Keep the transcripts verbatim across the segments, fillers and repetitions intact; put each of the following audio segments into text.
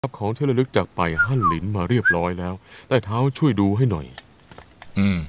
รับของที่ระลึกจากไปฮั่นหลินมาเรียบร้อยแล้วแต่เท้าช่วยดูให้หน่อยอืม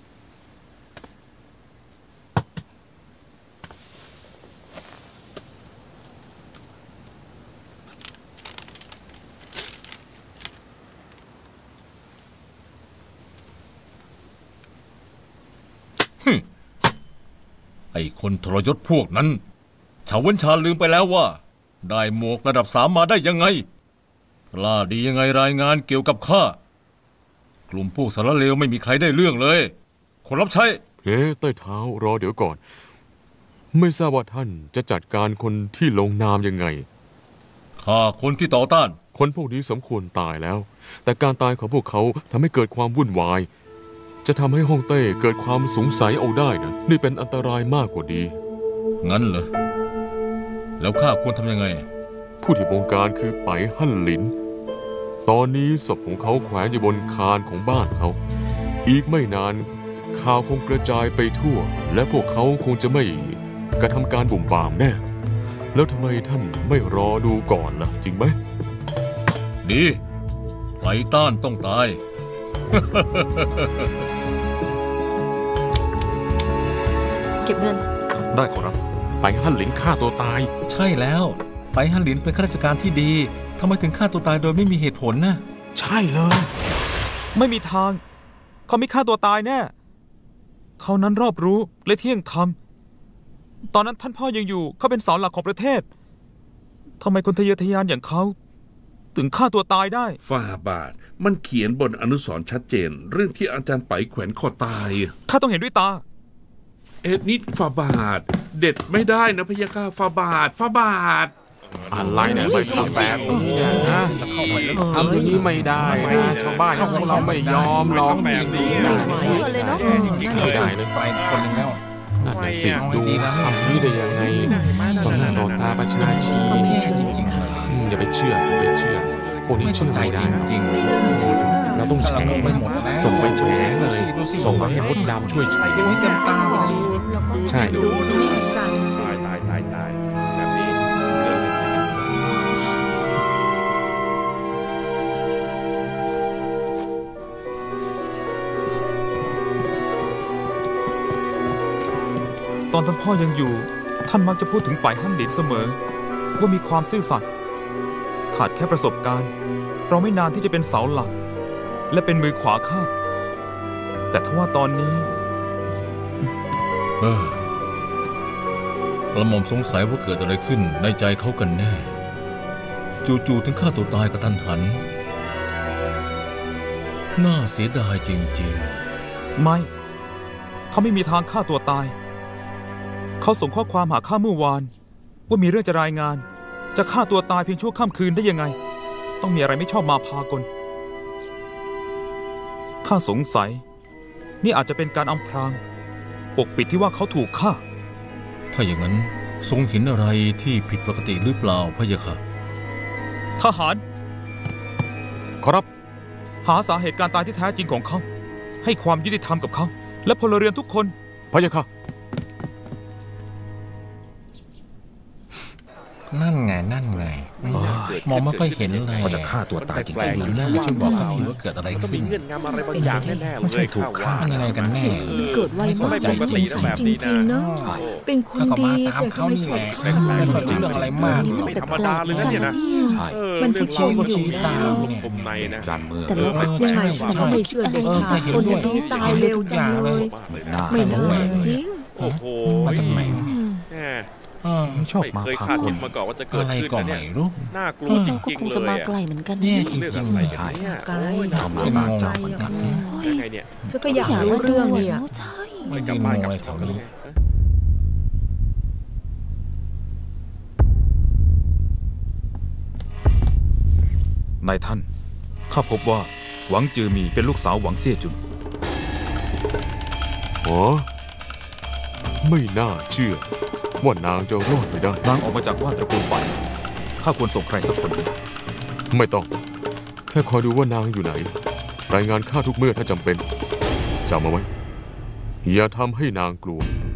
ไอ้คนทรยศพวกนั้นชาวเว้นชาลืมไปแล้วว่าได้หมวกระดับสามมาได้ยังไงกล้าดียังไงรายงานเกี่ยวกับข้ากลุ่มพวกสารเลวไม่มีใครได้เรื่องเลยคนรับใช้เฮ้ใต้เท้ารอเดี๋ยวก่อนไม่ทราบว่าท่านจะจัดการคนที่ลงนามยังไงข้าคนที่ต่อต้านคนพวกนี้สมควรตายแล้วแต่การตายของพวกเขาทำให้เกิดความวุ่นวายจะทำให้ฮ่องเต้เกิดความสงสัยเอาได้นะนี่เป็นอันตรายมากกว่าดีงั้นเหรอแล้วข้าควรทำยังไงผู้ที่บงการคือไปฮั่นหลินตอนนี้ศพของเขาแขวนอยู่บนคานของบ้านเขาอีกไม่นานข่าวคงกระจายไปทั่วและพวกเขาคงจะไม่กระทำการบุ่มบามแน่แล้วทำไมท่านไม่รอดูก่อนล่ะจริงไหมดีไล่ต้านต้องตายเก็บเงินได้ขอรับไปฮั่นหลินฆ่าตัวตายใช่แล้วไปฮั่นหลินเป็นข้าราชการที่ดีทำไมถึงฆ่าตัวตายโดยไม่มีเหตุผลนะใช่เลยไม่มีทางเขาไม่ฆ่าตัวตายแน่เขานั้นรอบรู้และเที่ยงธรรมตอนนั้นท่านพ่อยังอยู่เขาเป็นเสาหลักของประเทศทำไมคนทะเยอทะยานอย่างเขาถึงฆ่าตัวตายได้ฝ่าบาทมันเขียนบนอนุสรณ์ชัดเจนเรื่องที่อาจารย์ไปแขวนคอตายข้าต้องเห็นด้วยตาเอ็ดนิดฝ่าบาทเด็ดไม่ได้นะพะยะค่ะฝ่าบาทฝ่าบาทอะไรเนี่ยไปทำแบบนี้นะทำอย่างนี้ไม่ได้นะชาวบ้านของเราไม่ยอมหรอกแบบนี้ไม่เชื่อเลยเนาะไม่ได้เลยไปคนนึงแล้วนั่นแหละสิดูทำนี้ได้ยังไงต้องหน้าต่อตาประชาชนอย่าไปเชื่ออย่าไปเชื่อพวกนี้เชื่อใจได้จริงเราต้องแฉส่งไปแฉเลยส่งมาให้มดดำช่วยแฉใช่ดูตายตายตายตายแบบนี้เกิดตอนท่านพ่อยังอยู่ท่านมักจะพูดถึงไปฮั่นหลินเสมอว่ามีความซื่อสัตย์ขาดแค่ประสบการณ์เราไม่นานที่จะเป็นเสาหลักและเป็นมือขวาข้าแต่ทว่าตอนนี้เออกระหม่อมสงสัยว่าเกิดอะไรขึ้นในใจเขากันแน่จู่ๆถึงฆ่าตัวตายกระทันหันน่าเสียดายจริงๆไม่เขาไม่มีทางฆ่าตัวตายเขาส่งข้อความหาข้าเมื่อวานว่ามีเรื่องจะรายงานจะฆ่าตัวตายเพียงชั่วค่ำคืนได้ยังไงต้องมีอะไรไม่ชอบมาพากลข้าสงสัยนี่อาจจะเป็นการอำพรางปกปิดที่ว่าเขาถูกฆ่าถ้าอย่างนั้นทรงเห็นอะไรที่ผิดปกติหรือเปล่าพะยะค่ะทหารครับหาสาเหตุการตายที่แท้จริงของเขาให้ความยุติธรรมกับเขาและพลเรือนทุกคนพะยะค่ะนั่นไงนั่นไงมองไม่ค่อยเห็นเลยเขาจะฆ่าตัวตายจริงๆหรือไม่ช่วยบอกทีว่าเกิดอะไรขึ้นมีเงื่อนงำอะไรบางอย่างแน่ๆเลยถูกฆ่าอะไรกันแน่เกิดไวมากเลยสงสัยจริงๆเนาะเป็นคนดีแต่ทำไมถูกฆ่าจริงเรื่องอะไรมากไม่ธรรมดาเลยนะเนี่ยนะใช่มันพูดจริงอยู่นะคมในนะแต่เรายังไงฉันก็ไม่เชื่อเด็ดขาดคนดีตายเร็วจังเลยไม่น่าจริงโอ้โหมาจากไหนไม่ชอบมาเคยคาดคิดมาก่อนว่าจะเกิดขึ้นนะเนี่ยน่ากลัวจริงๆเลยคงจะมาไกลเหมือนกันเนี่ยจริงๆเลยใช่ไกลทำเป็นงใจยังไงเนี่ยเธอก็อยากรู้เรื่องเนี่ยใช่ไม่กลับบ้านกลับช่องนี้นายท่านข้าพบว่าหวังจือมีเป็นลูกสาวหวังเซี่ยจุนอ๋อไม่น่าเชื่อว่านางจะรอดไปได้นางออกมาจากว่านตระกูลไปข้าควรส่งใครสักคนไม่ต้องแค่คอยดูว่านางอยู่ไหนรายงานข้าทุกเมื่อถ้าจำเป็นจำเอาไว้อย่าทำให้นางกลัว